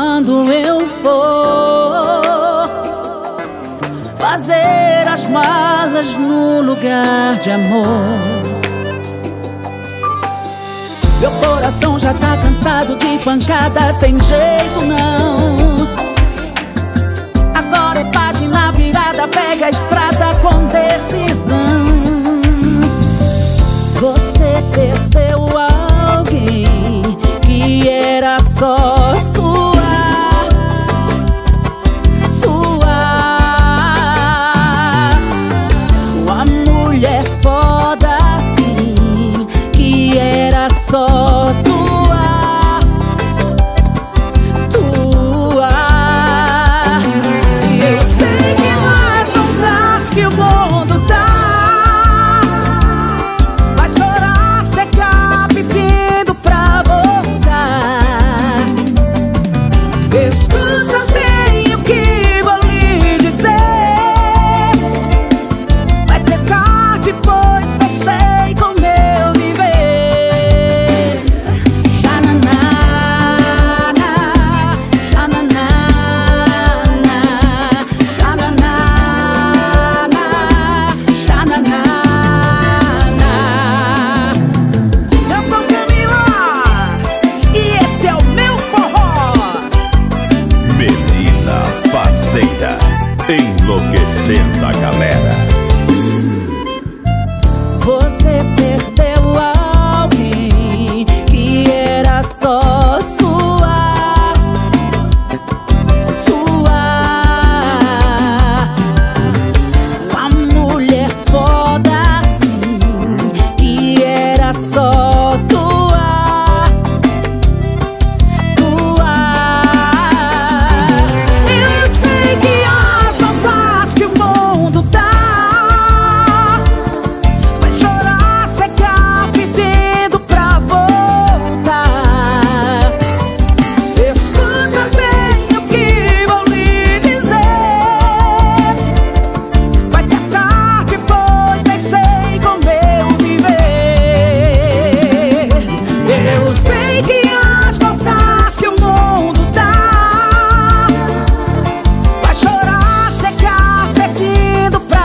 quando eu for fazer as malas no lugar de amor. Meu coração já tá cansado de pancada, tem jeito não. Agora é página virada, pega a estrada com decisão. Você perdeu alguém que era só uma mulher foda assim, que era só tua. E eu sei que mais vontade que o mundo dá, vai chorar, chegar pedindo pra voltar. Escuta bem o que vou lhe dizer, vai ser tarde, pois fechei com meu viver. Xananana, xananana, xananana, xananana. Eu sou Camila e esse é o meu forró. Medina Parceira, enlouquecendo a galera. Você perdeu alguém que era só sua. Uma mulher foda assim, que era só tua. Eu sei que as vontades que o mundo dá, vai chorar, chegar pedindo pra voltar. Escuta bem o que vou lhe dizer, vai ser tarde, pois deixei com meu viver. Eu sei que as vontades que o mundo dá, vai chorar, chegar pedindo pra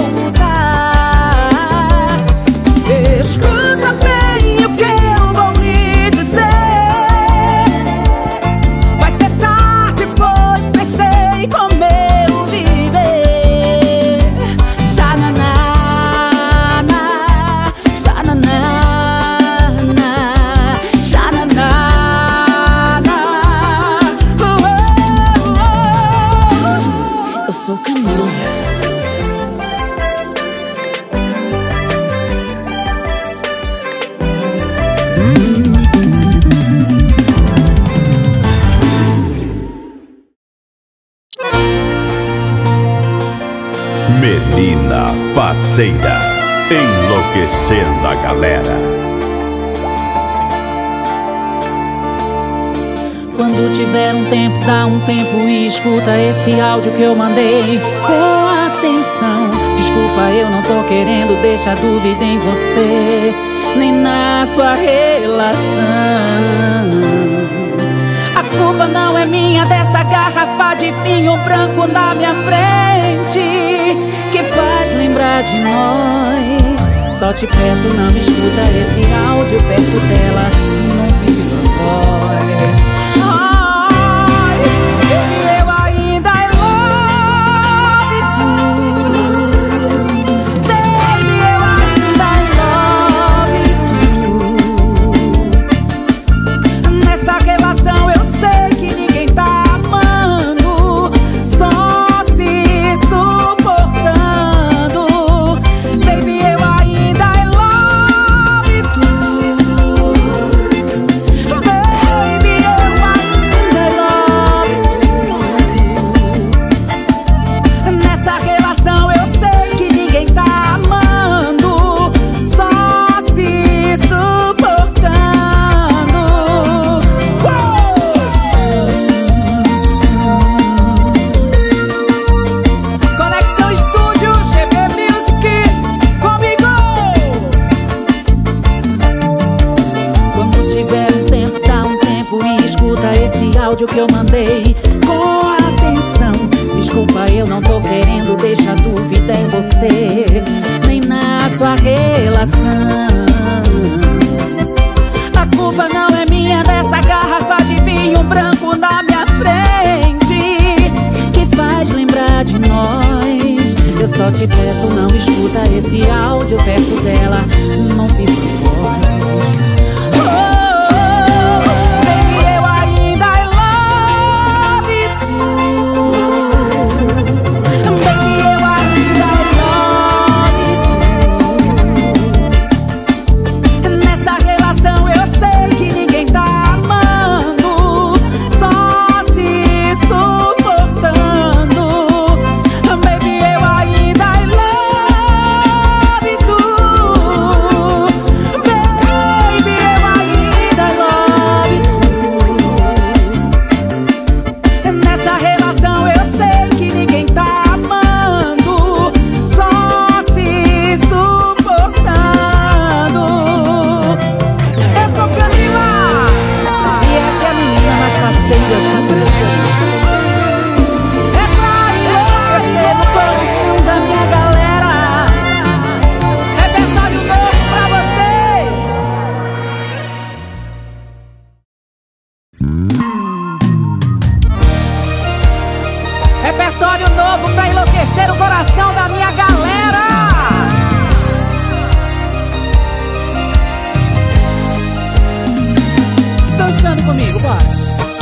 voltar. Escuta bem o que eu vou lhe dizer, vai ser tarde, pois fechei com meu viver. Xananana, xananana, xananana. Eu sou Camila. Medina Parceira, enlouquecendo a galera. Quando tiver um tempo, dá um tempo e escuta esse áudio que eu mandei com atenção. Desculpa, eu não tô querendo deixar dúvida em você, nem na sua relação. A culpa não é minha dessa garrafa de vinho branco na minha frente, que faz lembrar de nós. Só te peço, não escuta esse áudio perto dela, não viva a voz. Ai, baby, eu ainda love you. Baby, eu ainda love you. Nessa relação eu sei que ninguém tá amando, só se suportando. Baby, eu ainda love you. áudio que eu mandei com atenção. Desculpa, eu não tô querendo deixar dúvida em você, nem na sua relação. A culpa não é minha dessa garrafa de vinho branco na minha frente, que faz lembrar de nós. Eu só te peço, não escuta esse áudio perto dela, não fique voz. Repertório novo pra enlouquecer o coração da minha galera. Dançando comigo, bora.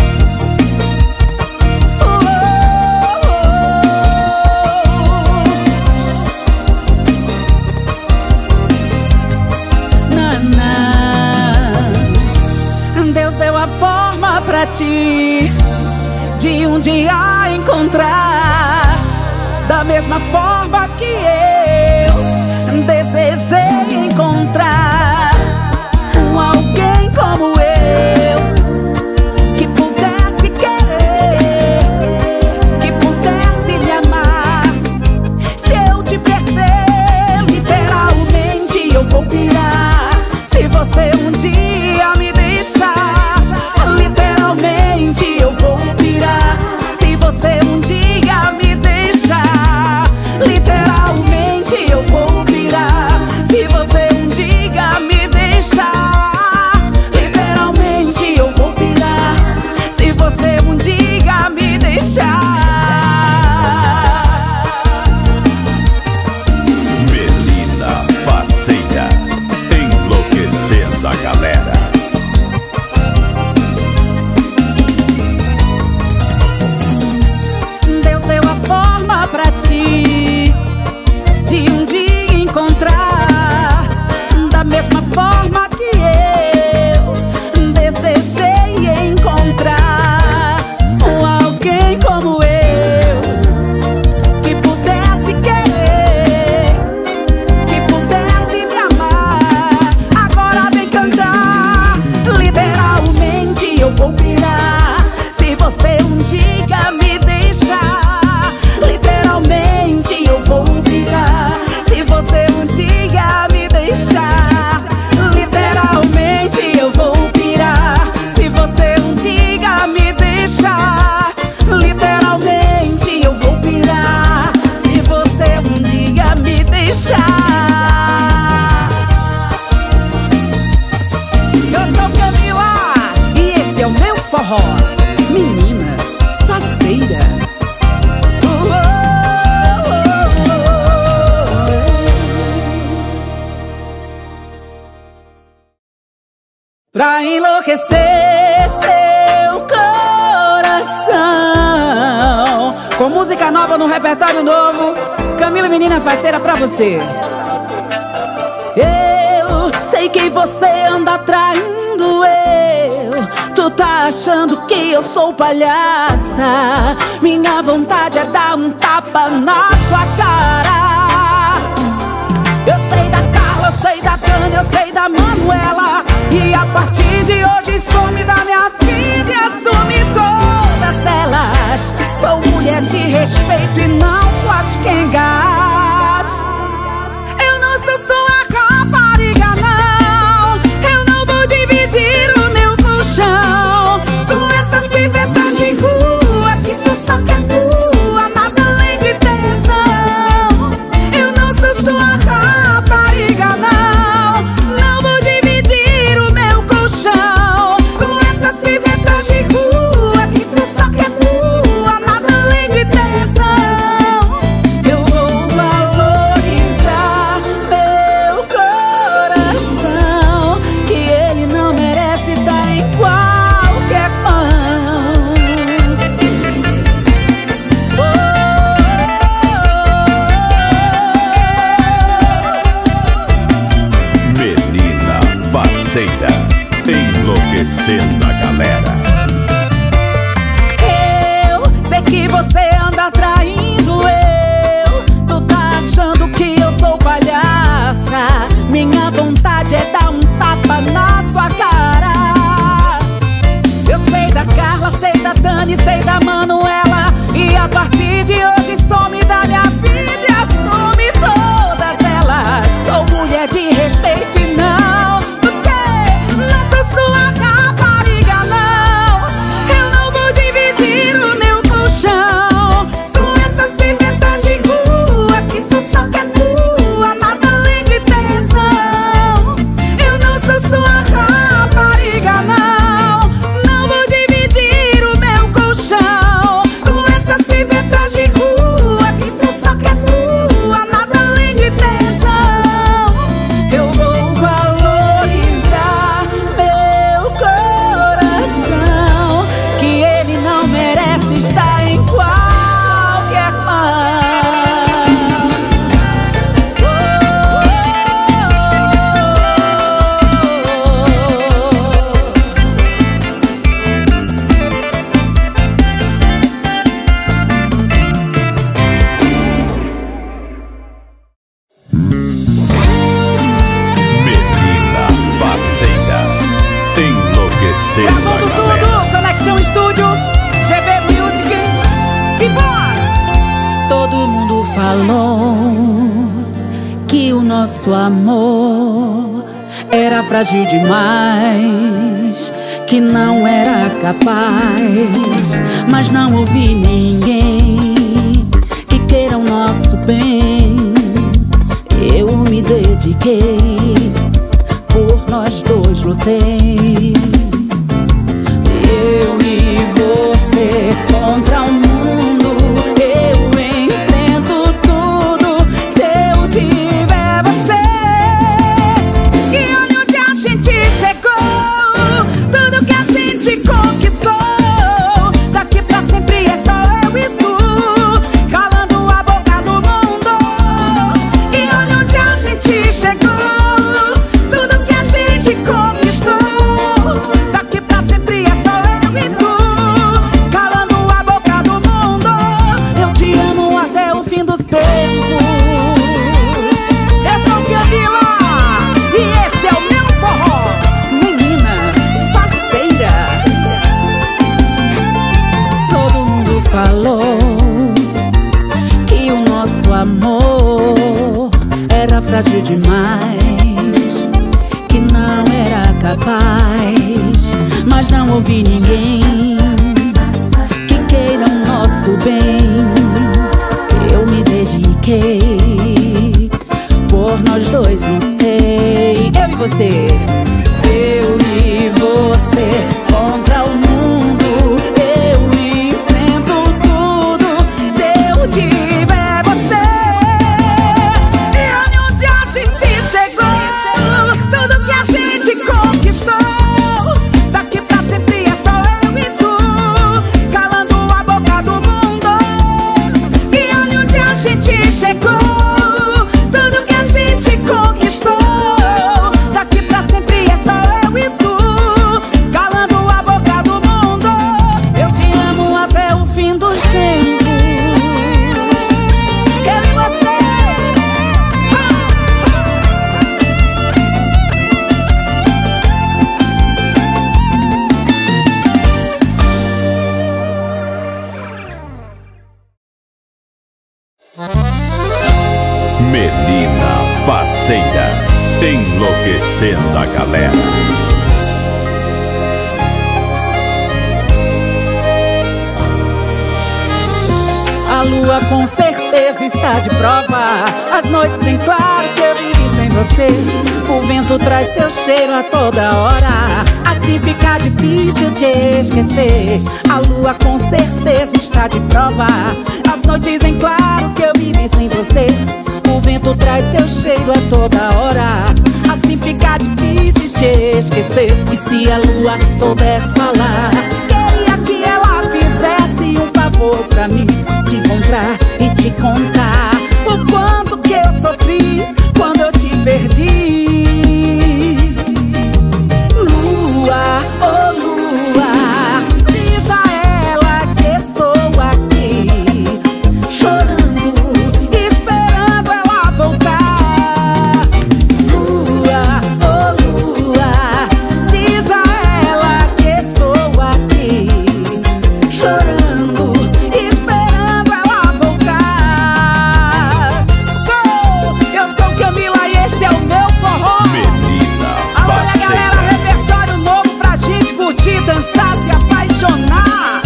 Deus deu a forma pra ti de um dia encontrar, da mesma forma que eu desejei encontrar alguém como eu, que pudesse querer, que pudesse me amar. Se eu te perder, literalmente eu vou pirar. Se você um dia me deixar, literalmente eu vou pirar. Se você um dia me deixar, literalmente eu vou pirar. Se você um dia me deixar, literalmente eu vou pirar. Se você um dia me deixar. Melina Faceira, enlouquecendo a galera. Deus deu a forma pra ti de um dia encontrar, da mesma forma que eu desejei encontrar alguém como eu, que pudesse querer, que pudesse me amar. Agora vem cantar, literalmente eu vou pirar. Se você um dia me deixar, literalmente eu vou pirar. Se você um dia me deixar, literalmente eu vou pirar. Se você um dia me deixar, literalmente eu vou pirar. Se você um dia me deixar. Eu sou Camila e esse é o meu forró. Menina Faceira. Pra enlouquecer seu coração, com música nova no repertório novo, Camila Menina Faceira pra você. Eu sei que você anda traindo eu. Tu tá achando que eu sou palhaça. Minha vontade é dar um tapa na sua cara. Eu sei da Carla, eu sei da Tânia, eu sei da Manuela. E a partir de hoje some da minha vida e assume todas elas. Sou mulher de respeito e não suas quengas. Eu não sou sua rapariga, não. Eu não vou dividir o meu colchão com essas pivetas falou que o nosso amor era frágil demais, que não era capaz, mas não ouvi ninguém que queira o nosso bem. Eu me dediquei, por nós dois lutei. Eu e você contra o mundo, eu enfrento tudo se eu tiver você. E olha onde a gente chegou, tudo que a gente conquistou. Daqui pra sempre é só eu e tu, calando a boca do mundo. E olha onde a gente chegou, tudo que a gente conquistou. Daqui pra sempre é só eu e tu, calando a boca do mundo. Eu te amo até o fim dos tempos. Eu sou Camila e esse é o meu forró. Menina faceira. Todo mundo falou que o nosso amor era frágil demais, que não era capaz, mas não ouvi ninguém que queira o nosso bem. Eu me dediquei, por nós dois lutei. Eu e você, eu e você contra o mundo, eu enfrento tudo se eu tiver você. E olha onde a gente chegou, tudo que a gente conquistou. Daqui pra sempre é só eu e tu, calando a boca do mundo. E olha onde a gente chegou, tudo que a gente conquistou. Daqui pra sempre é só eu e tu, calando a boca do mundo. Eu te amo até o fim dos tempos. Eu e você. Melina Faceira, enlouquecendo a galera. A lua com certeza está de prova. As noites em claro que eu vivi sem você. O vento traz seu cheiro a toda hora, assim fica difícil te esquecer. A lua com certeza está de prova. As noites em claro que eu vivi sem você. O vento traz seu cheiro a toda hora, assim fica difícil te esquecer. E se a lua soubesse falar, queria que ela fizesse um favor pra mim, te encontrar e te contar o quanto que eu sofri quando eu te perdi. Lua, oh lua, diz a ela que estou aqui, chorando, esperando ela voltar. Lua, oh lua, diz a ela que estou aqui, chorando, esperando ela voltar. Oh, eu sou Camila e esse é o meu forró. Melina Olha galera, Faceira. repertório novo pra gente curtir, dançar, se apaixonar.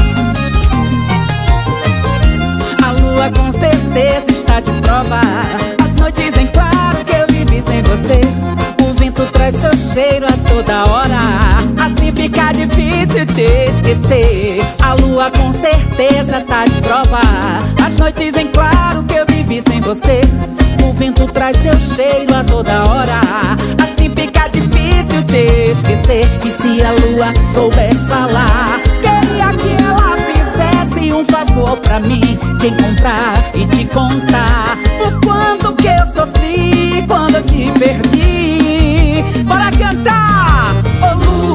A lua com certeza está de prova. As noites em claro que eu vivi sem você. O vento traz seu cheiro a toda hora, assim fica difícil te esquecer. A lua com certeza tá de prova. As noites em claro que eu vivi sem você. O vento traz seu cheiro a toda hora, assim fica difícil te esquecer. E se a lua soubesse falar, queria que ela fizesse um favor pra mim, te encontrar e te contar o quanto que eu sofri quando eu te perdi. Bora cantar! Ô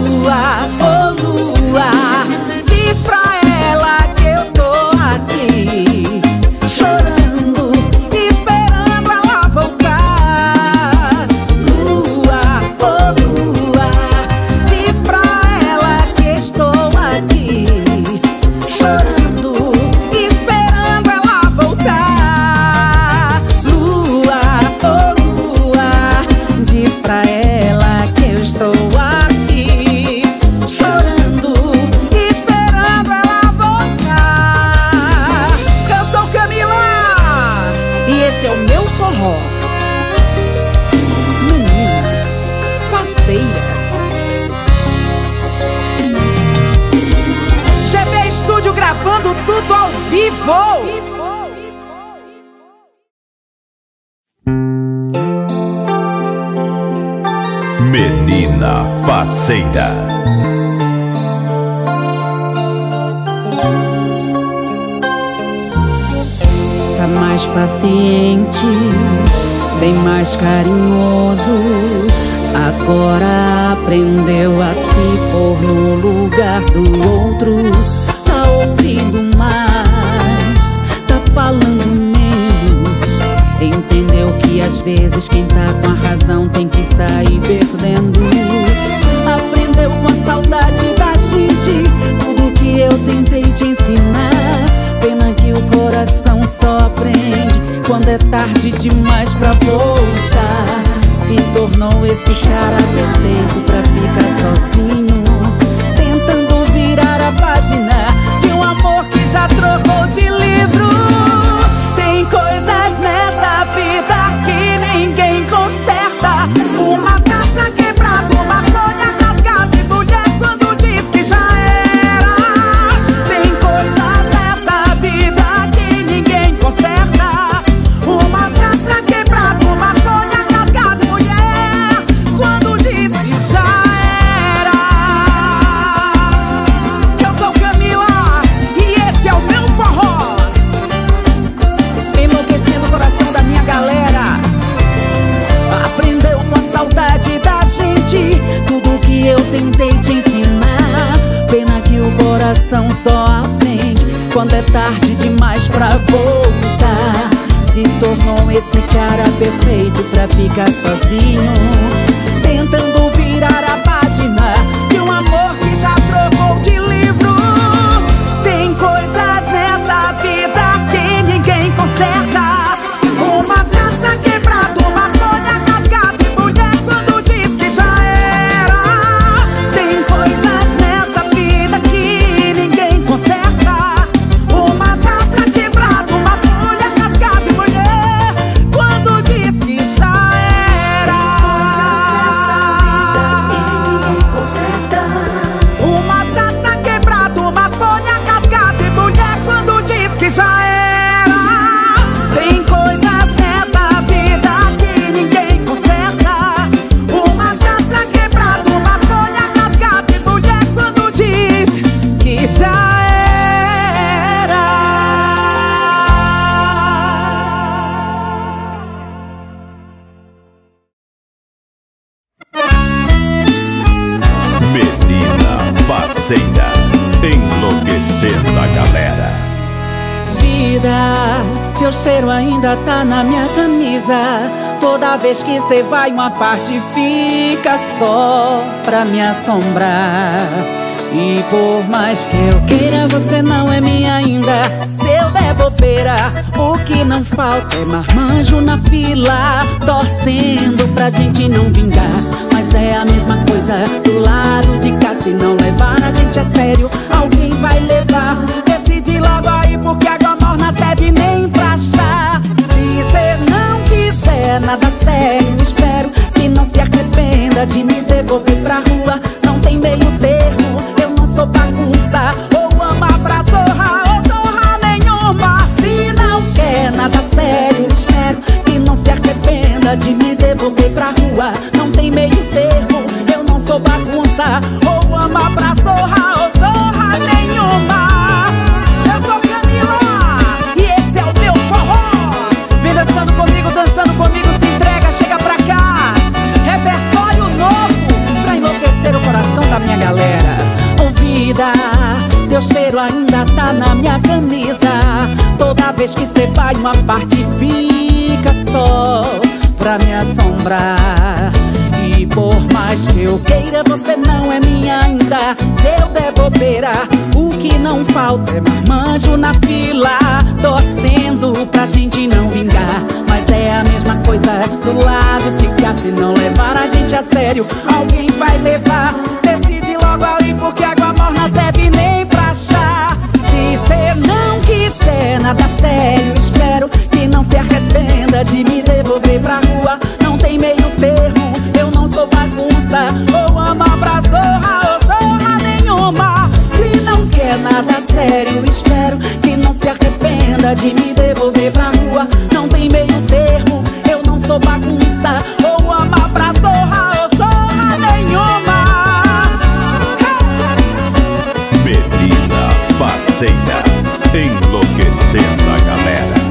lua, diz pra ela que eu tô aqui, chorando, esperando ela voltar. Lua, oh lua, diz pra ela que estou aqui, chorando, esperando ela voltar. ao vivo. Menina Faceira. Tá mais paciente, bem mais carinhoso. Agora aprendeu a se pôr no lugar do outro. Tá ouvindo mais, tá falando menos. Entendeu que às vezes quem tá com a razão tem que sair perdendo. Aprendeu com a saudade da gente tudo que eu tentei te ensinar. Pena que o coração só aprende quando é tarde demais pra voltar. Se tornou esse cara perfeito pra ficar sozinho, tentando virar a página de um amor que já trocou de livro. Tem coisas nessa vida que ninguém conserta. Uma taça quebrada, uma folha rasgada e mulher quando diz que já era. Tem coisas nessa vida que ninguém conserta. Uma taça quebrada, uma folha rasgada e mulher quando diz que já era. Eu sou Camila e esse é o meu forró, enlouquecendo o coração da minha galera. Aprendeu com a saudade da gente tudo que eu tentei te ensinar. Pena que o coração só aprende quando é tarde demais pra voltar. Se tornou esse cara perfeito pra ficar sozinho, tentando virar a página de um amor que já trocou de livro. Tem coisas nessa vida que ninguém conserta. Uma taça quebrada, uma folha rasgada e mulher quando diz que já era. Tem coisas nessa vida que ninguém conserta. Uma taça quebrada, uma folha rasgada e mulher quando diz que já era. Uma taça quebrada, uma folha rasgada e mulher quando diz que já era. Tem coisas nessa vida que ninguém conserta. Uma taça quebrada, uma folha rasgada e mulher quando diz que já era. Menina Faceira. Enlouquecendo a galera. Vida, teu cheiro ainda tá na minha camisa. Toda vez que cê vai, uma parte fica só pra me assombrar. E por mais que eu queira, você não é minha ainda. Se eu der bobeira, o que não falta é marmanjo na fila, torcendo pra gente não vingar. Mas é a mesma coisa do lado de cá. Se não levar a gente a sério, alguém vai levar. Decide logo aí, porque água morna serve nem pra chá. Se cê não quiser nada sério, espero que não se arrependa de me devolver pra rua. Não tem meio termo, eu não sou bagunça. Ou ama pra zorra, ou zorra nenhuma. Se não quer nada sério, espero que não se arrependa de me devolver pra rua. Não tem meio termo, eu não sou bagunça. Ou ama pra zorra, ou zorra nenhuma. Eu sou Camila e esse é o meu forró. Vem dançando comigo, se entrega, chega pra cá. Repertório novo pra enlouquecer o coração da minha galera. Vida, teu cheiro ainda tá na minha camisa. Toda vez que cê vai, uma parte fica só pra me assombrar. E por mais que eu queira, você não é minha ainda. Se eu der bobeira, o que não falta é marmanjo na fila, torcendo pra gente não vingar. Mas é a mesma coisa do lado de cá. Se não levar a gente a sério, alguém vai levar. Decide logo aí, porque água morna serve nem pra chá. Se cê não quiser nada sério, espero que não se arrependa de me devolver pra rua. Não tem meio termo, eu não sou bagunça. Ou ama pra zorra, ou zorra nenhuma. Se não quer nada sério, espero que não hora de me devolver pra rua. Não tem meio termo, eu não sou bagunça. Ou ama pra zorra ou zorra nenhuma. Menina Faceira, enlouquecendo a galera.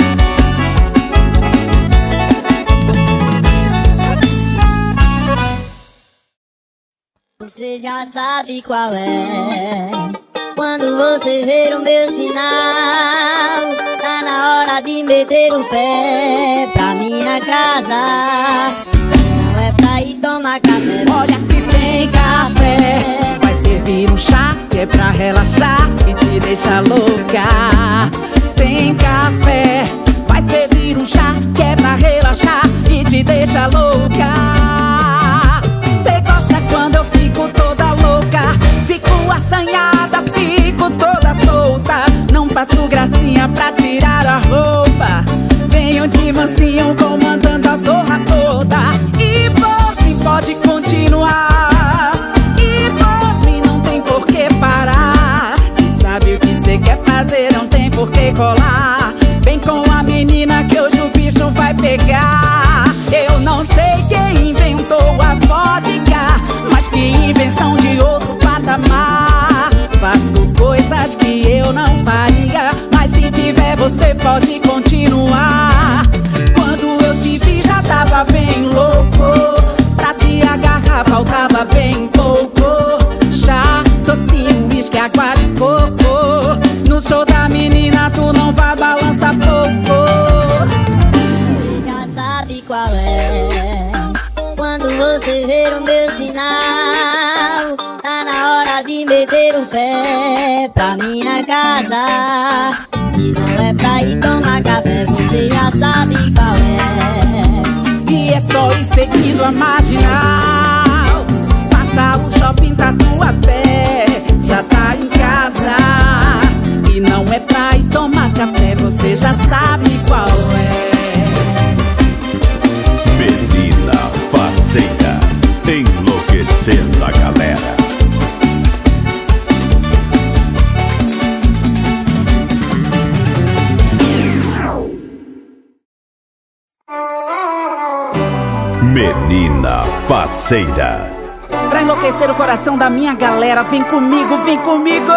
Você já sabe qual é. Quando você ver o meu sinal, tá na hora de meter o pé pra minha casa. Não é pra ir tomar café. Olha que tem café, vai servir um chá que é pra relaxar e te deixar louca. Tem café, vai servir um chá que é pra relaxar e te deixar louca. Cê gosta quando eu fico toda louca, fico assanhada, fico toda solta. Não faço gracinha pra tirar a roupa, venho de mansinho comandando a zorra toda. E por mim pode continuar, e por mim não tem por que parar. Se sabe o que cê quer fazer, não tem por que colar. Vem com a menina que hoje o bicho vai pegar. Eu não sei quem inventou a vodka, mas que invenção de outro patamar. Faço coisas que eu não faria, mas se tiver você pode continuar. Quando eu te vi já tava bem louco, pra te agarrar faltava bem pouco. Chá, docinho, uísque, água de coco. No show da menina tu não vai balançar pouco. Você já sabe qual é. Quando você ver o meu sinal, tá na hora de meter o pé pra minha casa. E não é pra ir tomar café, você já sabe qual é. E é só ir seguindo a marginal, passa o shopping Tatuapé, já tá em casa. E não é pra ir tomar café, você já sabe qual é. Menina Faceira, enlouquecendo a galera. Menina Faceira. Pra enlouquecer o coração da minha galera, vem comigo, vem comigo!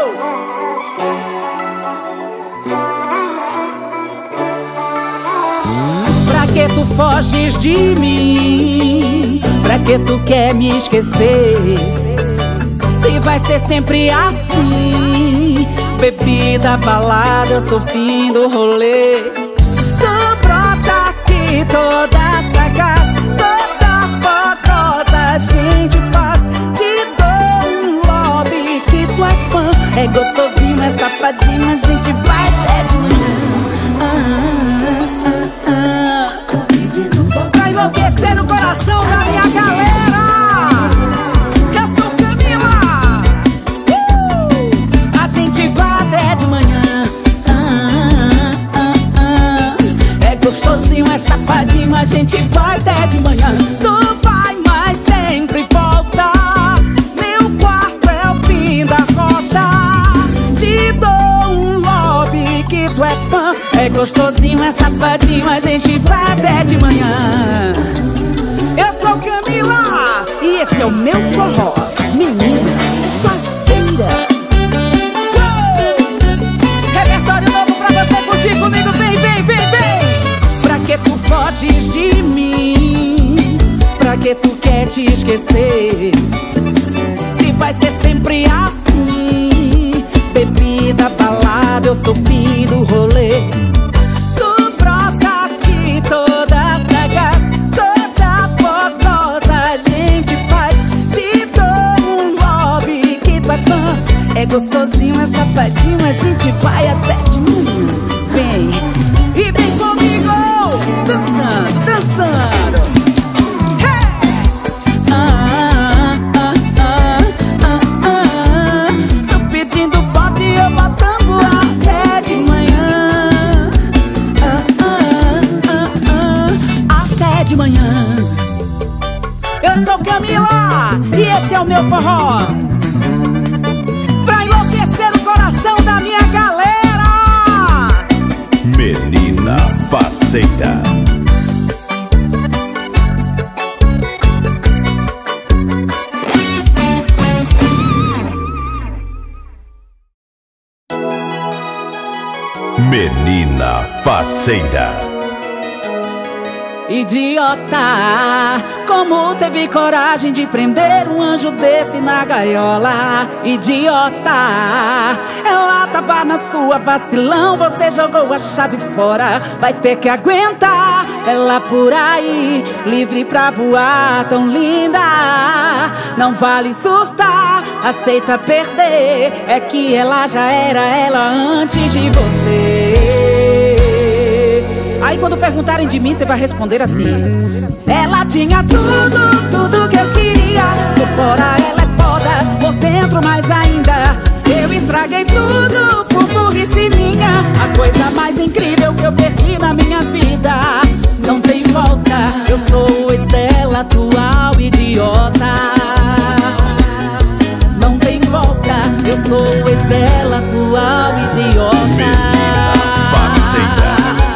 Pra que tu foges de mim? Pra que tu quer me esquecer? Se vai ser sempre assim, bebida, balada, eu sou fim do rolê. Tu brota aqui toda sagaz, toda fogosa, a gente faz. Te dou um lobby que tu é fã. É gostosinho, é safadinho, a gente vai até de manhã. Pra enlouquecer o coração da minha galera, eu sou Camila. A gente vai até de manhã. É gostosinho, é safadinho, a gente vai até de manhã. Tu vai, mas sempre volta. Meu quarto é o fim da rota. Te dou um love que tu é fã. É gostosinho, é safadinho, a gente vai até de manhã. Eu sou Camila e esse é o meu forró. Menina Faceira. Repertório novo pra você curtir comigo, vem, vem, vem, vem. Pra que tu foges de mim? Pra que tu quer te esquecer? Se vai ser sempre assim, bebida, balada, eu sou fim do rolê. Tu brota aqui toda sagaz, toda fogosa, a gente faz. Te dou um lobby que tu é fã. É gostosinho, é safadinho, a gente vai até de manhã. Vem e vem comigo, dançando, dançando. Tô pedindo foto e eu botando até de manhã. Até de manhã. Eu sou Camila e esse é o meu forró. Pra enlouquecer o coração da minha galera. Faceira. Menina Faceira. Idiota, como teve coragem de prender um anjo desse na gaiola? Idiota, ela tava na sua vacilão, você jogou a chave fora. Vai ter que aguentar ela por aí, livre pra voar, tão linda. Não vale surtar, aceita perder, é que ela já era ela antes de você. Aí quando perguntarem de mim, você vai responder assim: ela tinha tudo, tudo que eu queria. Por fora ela é foda, por dentro mais ainda. Eu estraguei tudo por burrice minha. A coisa mais incrível que eu perdi na minha vida. Não tem volta, eu sou o ex dela, atual idiota. Não tem volta, eu sou o ex dela, atual idiota. Menina Faceira.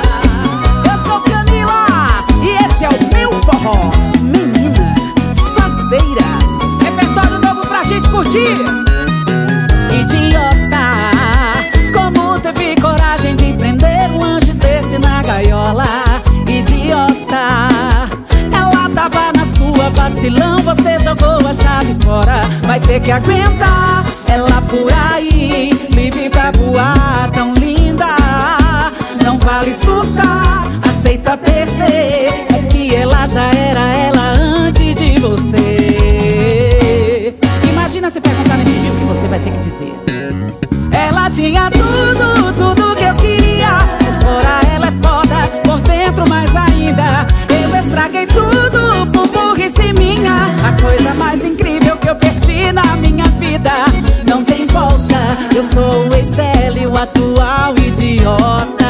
Menina Faceira, repertório novo pra gente curtir. Idiota, como teve coragem de prender um anjo desse na gaiola? Idiota, ela tava na sua vacilão, você jogou a chave fora. Vai ter que aguentar ela por aí, livre pra voar, tão linda. Não vale surtar, aceita perder, é que ela já era ela antes de você. Imagina se perguntarem de mim, o que você vai ter que dizer. Ela tinha tudo, tudo que eu queria. Por fora ela é foda, por dentro mais ainda. Eu estraguei tudo por burrice minha. A coisa mais incrível que eu perdi na minha vida. Não tem volta, eu sou o ex dela e o atual idiota.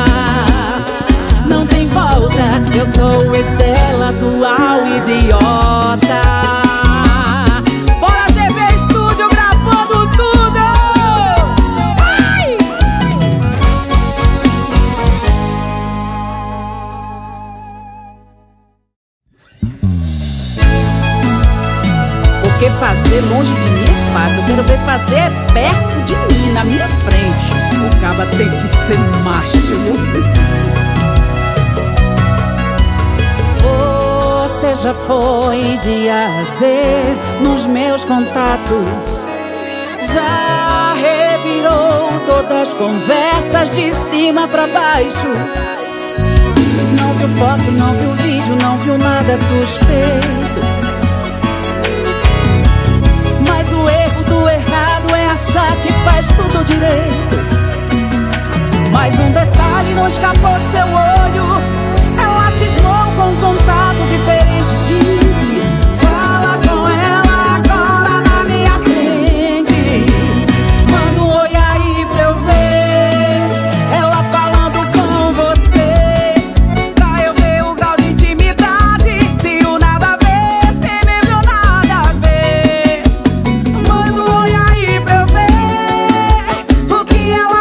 Não tem volta, eu sou o ex dela, atual idiota. Bora GV Estúdio gravando tudo! Vai! Porque fazer longe de mim é fácil, eu quero ver fazer perto de mim, na minha frente. O caba tem que ser macho, viu? Você já foi de A a Z nos meus contatos, já revirou todas as conversas de cima pra baixo. Não viu foto, não viu vídeo, não viu nada suspeito. Mas o erro do errado é achar que faz tudo direito. Mas um detalhe não escapou do seu olho. Ela cismou com um contato diferente, disse: fala com ela agora na minha frente. Manda um oi aí pra eu ver ela falando com você, pra eu ver o grau de intimidade. Se o nada a ver tem mesmo nada a ver. Manda um oi aí pra eu ver o que ela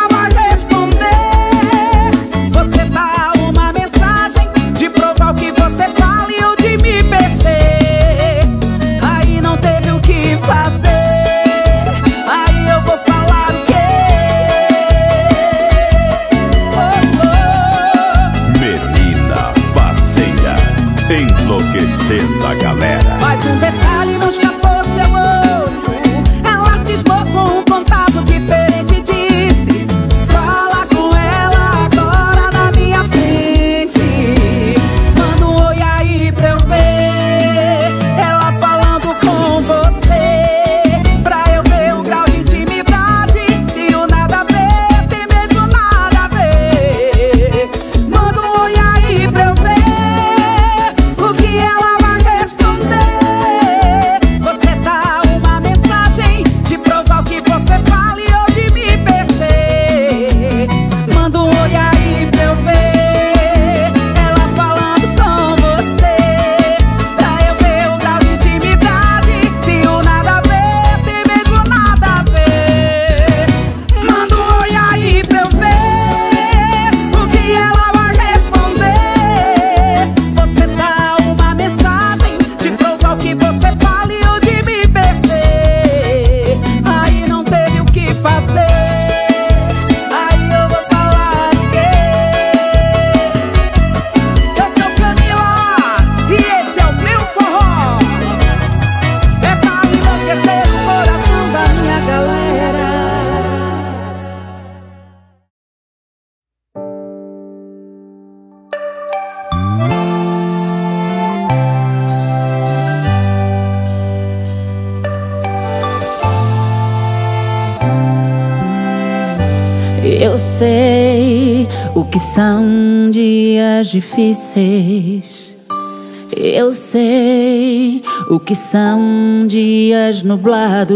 sei o que são dias difíceis. Eu sei o que são dias nublados.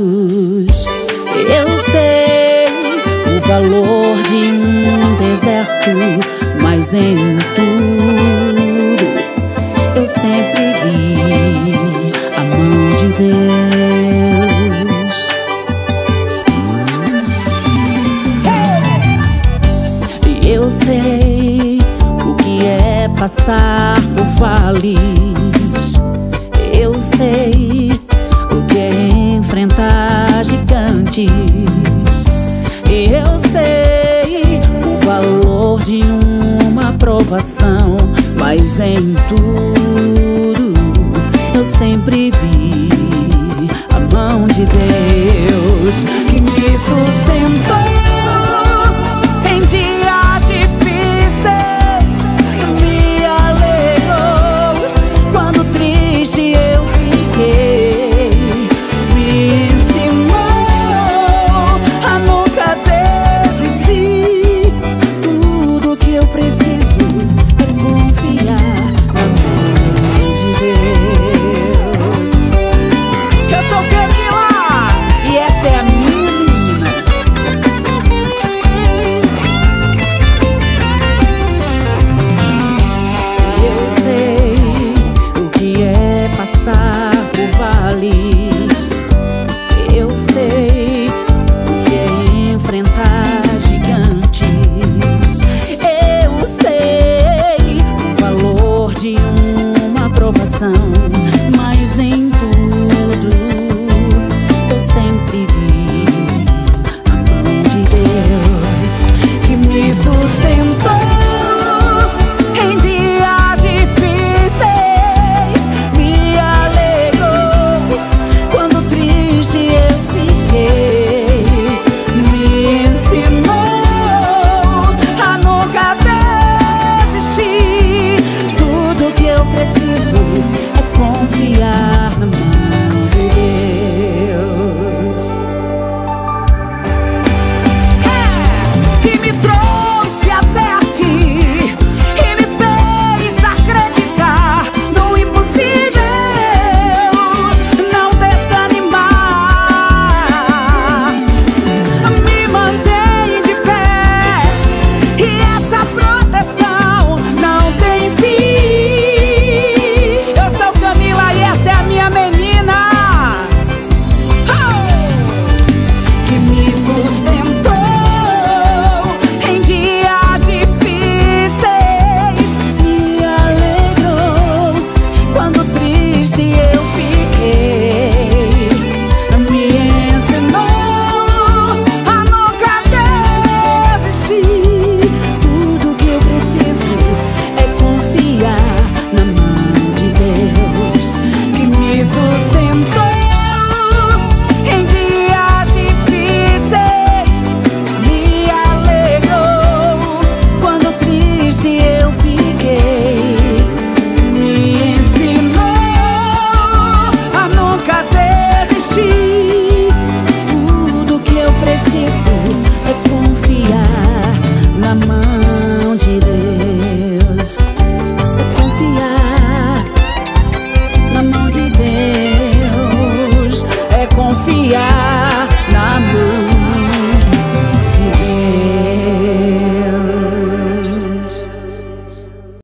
Eu sei o valor de um deserto, mas em tudo eu sempre vi a mão de Deus. Eu sei o que é passar por vales. Eu sei o que é enfrentar gigantes. Eu sei o valor de uma provação, mas em tudo eu sempre vi a mão de Deus que me sustenta.